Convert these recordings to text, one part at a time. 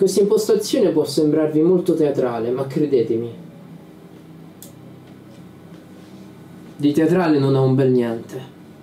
Questa impostazione può sembrarvi molto teatrale, ma credetemi, di teatrale non ha un bel niente.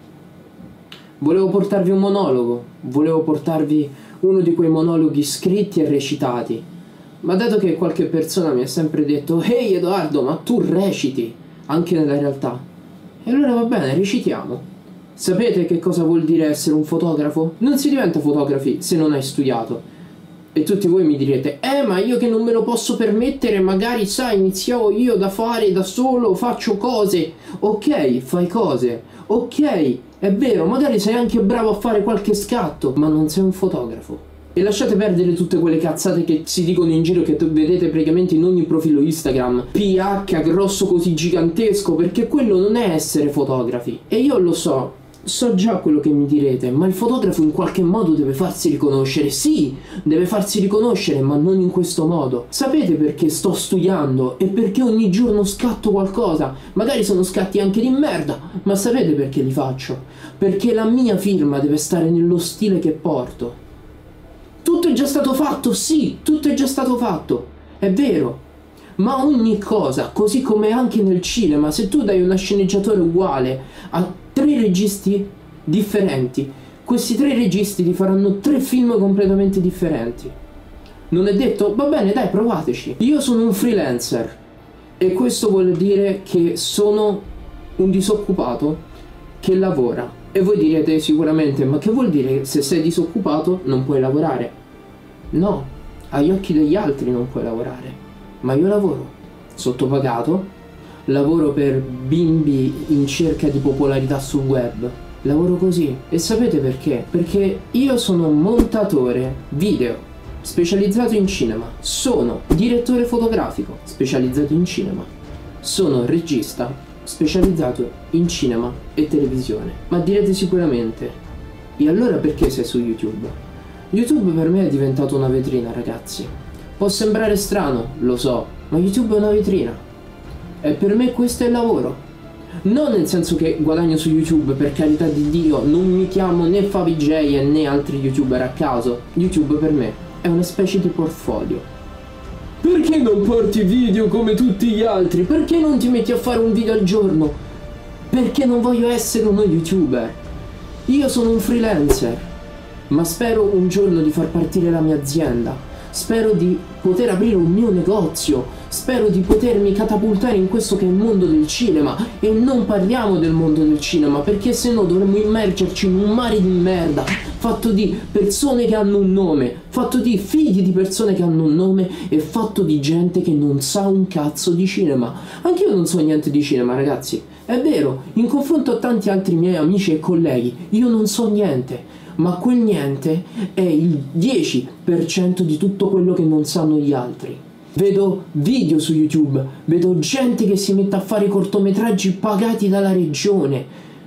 Volevo portarvi un monologo, volevo portarvi uno di quei monologhi scritti e recitati, ma dato che qualche persona mi ha sempre detto «Ehi Edoardo, ma tu reciti anche nella realtà?» E allora va bene, recitiamo. Sapete che cosa vuol dire essere un fotografo? Non si diventa fotografi se non hai studiato. E tutti voi mi direte ma io che non me lo posso permettere, magari sai, iniziavo io da fare da solo, faccio cose. Ok, fai cose, ok, è vero, magari sei anche bravo a fare qualche scatto, ma non sei un fotografo. E lasciate perdere tutte quelle cazzate che si dicono in giro, che vedete praticamente in ogni profilo Instagram, PH grosso così gigantesco, perché quello non è essere fotografi. E io lo so già quello che mi direte, ma il fotografo in qualche modo deve farsi riconoscere. Sì, deve farsi riconoscere, ma non in questo modo. Sapete perché sto studiando e perché ogni giorno scatto qualcosa? Magari sono scatti anche di merda, ma sapete perché li faccio? Perché la mia firma deve stare nello stile che porto. Tutto è già stato fatto, sì, tutto è già stato fatto, è vero. Ma ogni cosa, così come anche nel cinema, se tu dai una sceneggiatura uguale a 3 registi differenti, questi 3 registi ti faranno 3 film completamente differenti. Non è detto? Va bene, dai, provateci. Io sono un freelancer e questo vuol dire che sono un disoccupato che lavora. E voi direte sicuramente, ma che vuol dire? Se sei disoccupato non puoi lavorare? No, agli occhi degli altri non puoi lavorare, ma io lavoro, sottopagato, lavoro per bimbi in cerca di popolarità sul web, lavoro così. E sapete perché? Perché io sono un montatore video, specializzato in cinema, sono direttore fotografico, specializzato in cinema, sono regista, specializzato in cinema e televisione. Ma direte sicuramente, e allora perché sei su YouTube? YouTube per me è diventato una vetrina, ragazzi. Può sembrare strano, lo so, ma YouTube è una vetrina. E per me questo è il lavoro. Non nel senso che guadagno su YouTube, per carità di Dio, non mi chiamo né FaviJ né altri YouTuber a caso. YouTube per me è una specie di portfolio. Perché non porti video come tutti gli altri? Perché non ti metti a fare un video al giorno? Perché non voglio essere uno YouTuber. Io sono un freelancer, ma spero un giorno di far partire la mia azienda. Spero di poter aprire un mio negozio. Spero di potermi catapultare in questo che è il mondo del cinema. E non parliamo del mondo del cinema, perché se no dovremmo immergerci in un mare di merda, fatto di persone che hanno un nome, fatto di figli di persone che hanno un nome, e fatto di gente che non sa un cazzo di cinema. Anch'io non so niente di cinema, ragazzi. È vero, in confronto a tanti altri miei amici e colleghi, io non so niente. Ma quel niente è il 10% di tutto quello che non sanno gli altri. Vedo video su YouTube, vedo gente che si mette a fare cortometraggi pagati dalla regione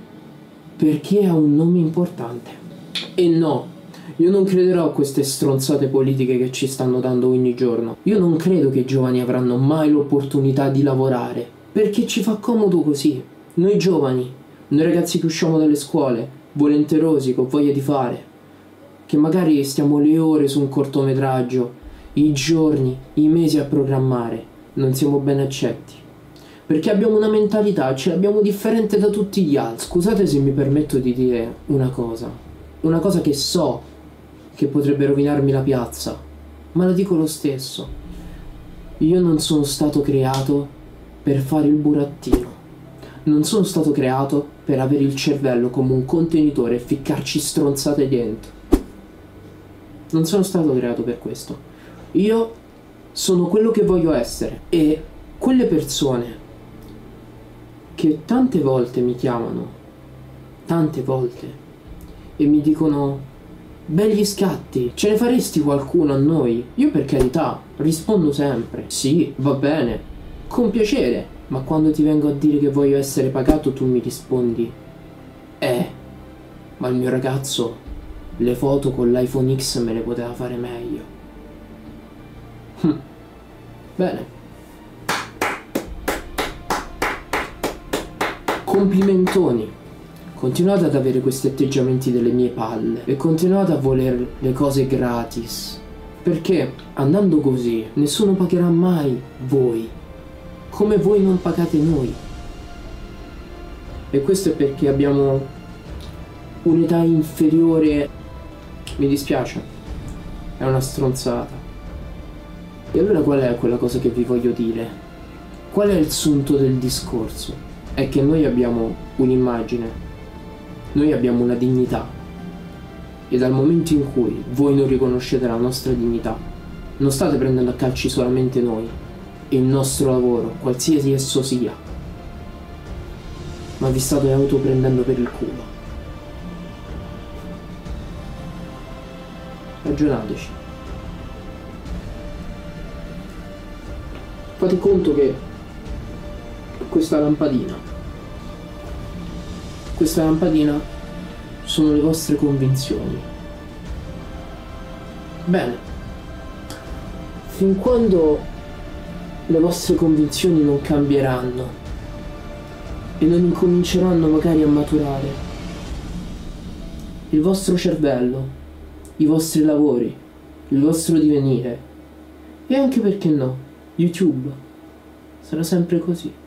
perché ha un nome importante. E no, io non crederò a queste stronzate politiche che ci stanno dando ogni giorno. Io non credo che i giovani avranno mai l'opportunità di lavorare, perché ci fa comodo così. Noi giovani, noi ragazzi che usciamo dalle scuole, volenterosi, con voglia di fare, che magari stiamo le ore su un cortometraggio, i giorni, i mesi a programmare, non siamo ben accetti, perché abbiamo una mentalità, ce l'abbiamo differente da tutti gli altri. Scusate se mi permetto di dire una cosa che so che potrebbe rovinarmi la piazza, ma la dico lo stesso. Io non sono stato creato per fare il burattino. Non sono stato creato per avere il cervello come un contenitore e ficcarci stronzate dentro. Non sono stato creato per questo. Io sono quello che voglio essere. E quelle persone che tante volte mi chiamano, tante volte, e mi dicono «Begli scatti, ce ne faresti qualcuno a noi?» Io per carità rispondo sempre «Sì, va bene, con piacere». Ma quando ti vengo a dire che voglio essere pagato, tu mi rispondi ma il mio ragazzo le foto con l'iPhone X me le poteva fare meglio. Bene. Complimentoni. Continuate ad avere questi atteggiamenti delle mie palle e continuate a voler le cose gratis. Perché andando così nessuno pagherà mai voi, come voi non pagate noi. E questo è perché abbiamo un'età inferiore. Mi dispiace, è una stronzata. E allora qual è quella cosa che vi voglio dire? Qual è il sunto del discorso? È che noi abbiamo un'immagine, noi abbiamo una dignità, e dal momento in cui voi non riconoscete la nostra dignità, non state prendendo a calci solamente noi e il nostro lavoro, qualsiasi esso sia, ma vi state autoprendendo per il culo. Ragionateci. Fate conto che questa lampadina sono le vostre convinzioni. Bene, fin quando le vostre convinzioni non cambieranno e non incominceranno magari a maturare, il vostro cervello, i vostri lavori, il vostro divenire e anche, perché no, YouTube sarà sempre così.